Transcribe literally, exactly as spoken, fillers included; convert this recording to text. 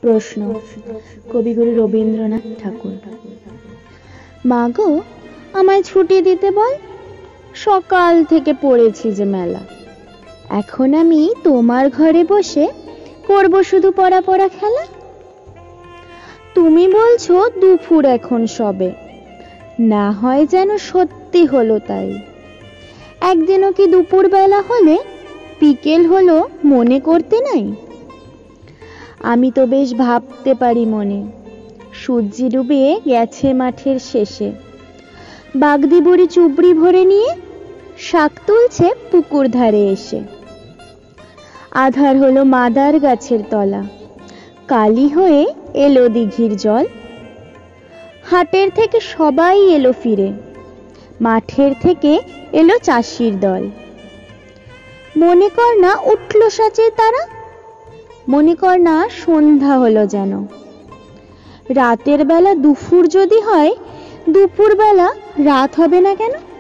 প্রশ্ন কবিগুরু রবীন্দ্রনাথ ঠাকুর। মা গো, আমায় ছুটি দিতে বল, সকাল থেকে পড়েছি যে মেলা। এখন আমি তোমার ঘরে বসে করব শুধু পড়া পড়া খেলা। তুমি বলছো দুপুর এখন সবে, না হয় যেন সত্যি হলো তাই। একদিনও কি দুপুর বেলা হলে বিকেল হলো মনে করতে নাই? আমি তো বেশ ভাবতে পারি মনে, সূর্যি ডুবে গেছে মাঠের শেষে। বাগদি বুড়ি চুবড়ি ভরে নিয়ে শাক তুলছে পুকুর ধারে এসে। আধার হলো মাদার গাছের তলা, কালি হয়ে এলো দিঘির জল। হাটের থেকে সবাই এলো ফিরে, মাঠের থেকে এলো চাষির দল। মনে কর না উঠল সাঁচের তারা, মনে কর না সন্ধ্যা হলো যেন। রাতের বেলা দুপুর যদি হয়, দুপুর বেলা রাত হবে না কেন?